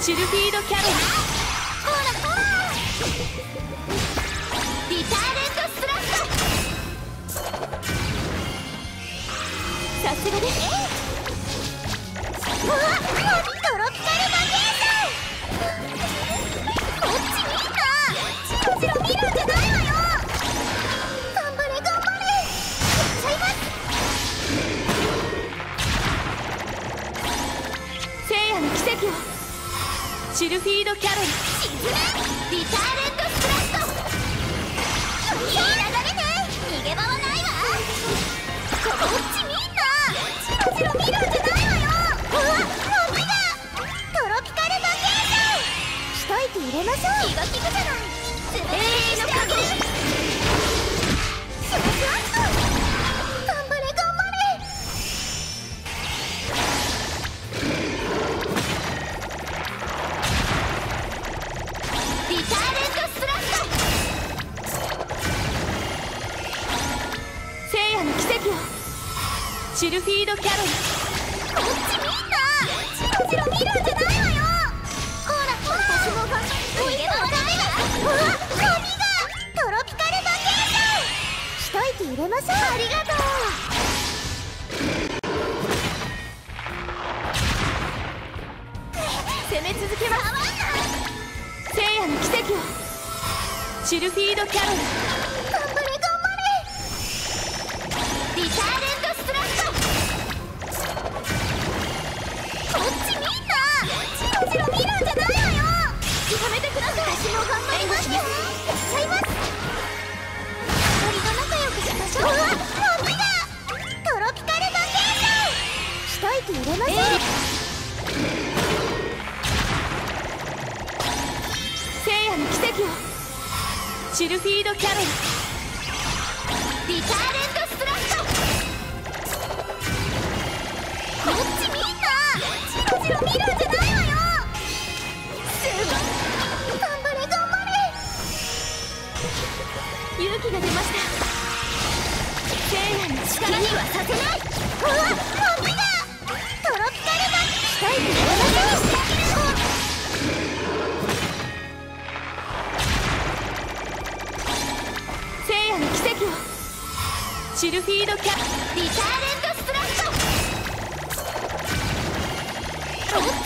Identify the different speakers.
Speaker 1: シルフィードキャロル。
Speaker 2: ほらほらリターレントスラッシュ。
Speaker 1: さすがです。
Speaker 2: うわっトロピカルバケーション。こっち見んな。チロチロ見るんじゃないわよ。頑張れ頑張れ。やっちゃいます。
Speaker 1: 聖夜の奇跡を。シルフィードキャロル。
Speaker 2: 沈めリターレントスラッシュ。いい流れね。逃げ場はないわ。こっち見んな。チロチロ見るんじゃないわよ。うわっ波がトロピカルバケーション。一息入れましょう。気が利くじゃない。永遠の影。シュワシュワっと。頑張れ頑張れ。リターレントスラッシュ。
Speaker 1: 聖夜の奇跡を。シルフィードキャロル。
Speaker 2: こっち見んな。チロチロ見るんじゃないわよ。ほらほら私も頑張って逃げ場はないわ。うわっ波がトロピカルバケーション。一息入れましょう。ありがとう。
Speaker 1: 攻め続けます。聖夜の奇跡を。シルフィードキャロル。
Speaker 2: 頑張れ頑張れ。リターレントスラッシュ。こっち見んな。チロチロ見るんじゃないわよ。やめてください。私も頑張りますよ。やっちゃいます。二人と仲良くしましょう。うわっ波がトロピカルバケーション。一息入れましょう。
Speaker 1: 聖夜の奇跡を。シルフィードキャロル。
Speaker 2: リターレントスラッシュ。こっち見んな。チロチロ見るんじゃないわよ。すごい。頑張れ頑張れ。
Speaker 1: 勇気が出ました。聖夜の
Speaker 2: 力にはさせない。うわっ波がトロピカルバケーション。一息入れましょう。
Speaker 1: 聖夜の奇跡を。シルフィードキャ
Speaker 2: リターレントスラッシュ。こっち